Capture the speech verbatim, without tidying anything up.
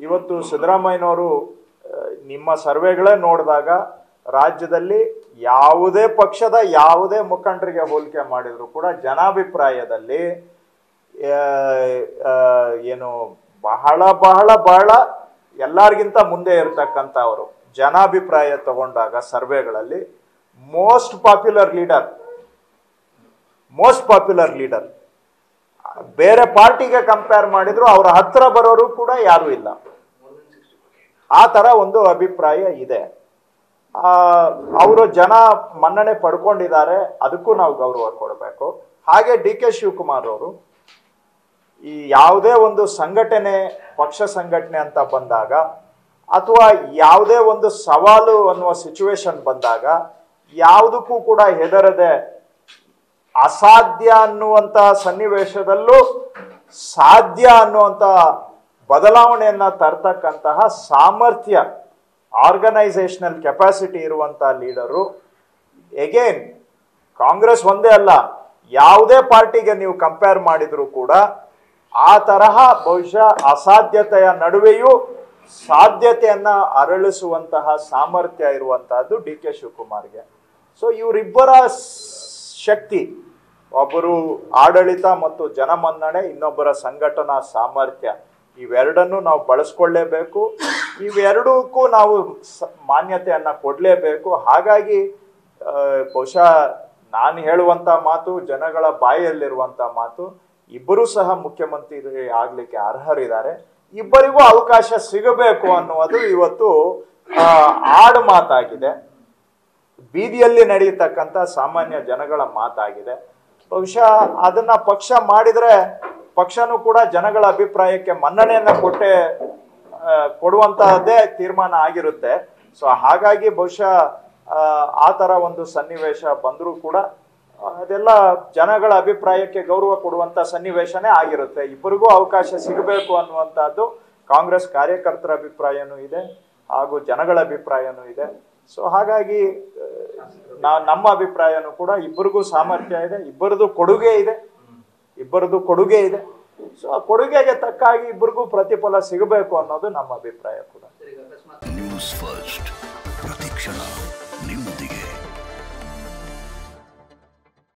ಇವತ್ತು ಸಿದ್ದರಾಮಯ್ಯನವರು ನಿಮ್ಮ ಸರ್ವೆಗಳೇ ನೋಡಿದಾಗ ರಾಜ್ಯದಲ್ಲಿ ಯಾವುದೇ ಪಕ್ಷದ ಯಾವುದೇ ಮುಖಂಡರಿಗೆ ಹೋಲಿಕೆ ಮಾಡಿದ್ರು ಕೂಡ ಜನಾಭಿಪ್ರಾಯದಲ್ಲಿ ಏನು ಬಹಳ ಬಹಳ ಬಹಳ ಎಲ್ಲರಿಗಿಂತ ಮುಂದೆ ಇರತಕ್ಕಂಥವರು ಜನಾಭಿಪ್ರಾಯ ತಗೊಂಡಾಗ ಸರ್ವೆಗಳಲ್ಲಿ most popular leader most popular leader ಬೇರೆ ಪಾರ್ಟಿಗೆ ಕಂಪೇರ್ ಮಾಡಿದ್ರು ಅವರ ಹತ್ರ ಬರೋರು ಕೂಡ ಯಾರು ಇಲ್ಲ. ಆ ತರ ಒಂದು ಅಭಿಪ್ರಾಯ ಇದೆ. ಆ ಅವರು ಜನ ಮನ್ನಣೆ ಪಡ್ಕೊಂಡಿದ್ದಾರೆ, ಅದಕ್ಕೂ ನಾವು ಗೌರವ ಕೊಡಬೇಕು. ಹಾಗೆ ಡಿ ಕೆ ಶಿವಕುಮಾರ್ ಅವರು ಈ ಯಾವುದೇ ಒಂದು ಸಂಘಟನೆ ಪಕ್ಷ ಸಂಘಟನೆ ಅಂತ ಬಂದಾಗ ಅಥವಾ ಯಾವುದೇ ಒಂದು ಸವಾಲು ಅನ್ನುವ ಸಿಚುವೇಶನ್ ಬಂದಾಗ ಯಾವುದಕ್ಕೂ ಕೂಡ ಹೆದರದೆ ಅಸಾಧ್ಯ ಅನ್ನುವಂತ ಸನ್ನಿವೇಶದಲ್ಲೂ ಸಾಧ್ಯ ಅನ್ನುವಂತ ಬದಲಾವಣೆಯನ್ನ ತರ್ತಕ್ಕಂತಹ ಸಾಮರ್ಥ್ಯ ಆರ್ಗನೈಸೇಷನಲ್ ಕೆಪಾಸಿಟಿ ಇರುವಂತಹ ಲೀಡರು. ಎಗೇನ್ ಕಾಂಗ್ರೆಸ್ ಒಂದೇ ಅಲ್ಲ, ಯಾವುದೇ ಪಾರ್ಟಿಗೆ ನೀವು ಕಂಪೇರ್ ಮಾಡಿದ್ರು ಕೂಡ ಆ ತರಹ ಬಹುಶಃ ಅಸಾಧ್ಯತೆಯ ನಡುವೆಯೂ ಸಾಧ್ಯತೆಯನ್ನ ಅರಳಿಸುವಂತಹ ಸಾಮರ್ಥ್ಯ ಇರುವಂತಹದ್ದು ಡಿ ಕೆ ಶಿವಕುಮಾರ್ಗೆ. ಸೊ ಇವರಿಬ್ಬರ ಶಕ್ತಿ, ಒಬ್ಬರು ಆಡಳಿತ ಮತ್ತು ಜನಮನ್ನಣೆ, ಇನ್ನೊಬ್ಬರ ಸಂಘಟನಾ ಸಾಮರ್ಥ್ಯ, ಇವೆರಡನ್ನು ನಾವು ಬಳಸ್ಕೊಳ್ಳೇಬೇಕು. ಇವೆರಡಕ್ಕೂ ನಾವು ಮಾನ್ಯತೆಯನ್ನ ಕೊಡಲೇಬೇಕು. ಹಾಗಾಗಿ ಬಹುಶಃ ನಾನು ಹೇಳುವಂತ ಮಾತು ಜನಗಳ ಬಾಯಲ್ಲಿರುವಂತ ಮಾತು, ಇಬ್ಬರೂ ಸಹ ಮುಖ್ಯಮಂತ್ರಿ ಆಗ್ಲಿಕ್ಕೆ ಅರ್ಹರಿದ್ದಾರೆ, ಇಬ್ಬರಿಗೂ ಅವಕಾಶ ಸಿಗಬೇಕು ಅನ್ನುವುದು ಇವತ್ತು ಆಡು ಮಾತಾಗಿದೆ, ಬೀದಿಯಲ್ಲಿ ನಡೆಯತಕ್ಕಂಥ ಸಾಮಾನ್ಯ ಜನಗಳ ಮಾತಾಗಿದೆ. ಬಹುಶಃ ಅದನ್ನ ಪಕ್ಷ ಮಾಡಿದ್ರೆ ಪಕ್ಷನೂ ಕೂಡ ಜನಗಳ ಅಭಿಪ್ರಾಯಕ್ಕೆ ಮನ್ನಣೆಯನ್ನ ಕೊಟ್ಟೆ ಕೊಡುವಂತಹದ್ದೇ ತೀರ್ಮಾನ ಆಗಿರುತ್ತೆ. ಸೊ ಹಾಗಾಗಿ ಬಹುಶಃ ಆ ತರ ಒಂದು ಸನ್ನಿವೇಶ ಬಂದರೂ ಕೂಡ ಅದೆಲ್ಲ ಜನಗಳ ಅಭಿಪ್ರಾಯಕ್ಕೆ ಗೌರವ ಕೊಡುವಂತ ಸನ್ನಿವೇಶನೇ ಆಗಿರುತ್ತೆ. ಇಬ್ಬರಿಗೂ ಅವಕಾಶ ಸಿಗಬೇಕು ಅನ್ನುವಂಥದ್ದು ಕಾಂಗ್ರೆಸ್ ಕಾರ್ಯಕರ್ತರ ಅಭಿಪ್ರಾಯನೂ ಇದೆ ಹಾಗೂ ಜನಗಳ ಅಭಿಪ್ರಾಯನೂ ಇದೆ. ಸೊ ಹಾಗಾಗಿ ನಾ ನಮ್ಮ ಅಭಿಪ್ರಾಯನೂ ಕೂಡ ಇಬ್ಬರಿಗೂ ಸಾಮರ್ಥ್ಯ ಇದೆ, ಇಬ್ಬರದು ಕೊಡುಗೆ ಇದೆ ಇಬ್ಬರದು ಕೊಡುಗೆ ಇದೆ ಸೊ ಆ ಕೊಡುಗೆಗೆ ತಕ್ಕಾಗಿ ಇಬ್ಬರಿಗೂ ಪ್ರತಿಫಲ ಸಿಗಬೇಕು ಅನ್ನೋದು ನಮ್ಮ ಅಭಿಪ್ರಾಯ ಕೂಡ. ನ್ಯೂಸ್ ಫಸ್ಟ್ ಪ್ರತಿಕ್ಷಣ.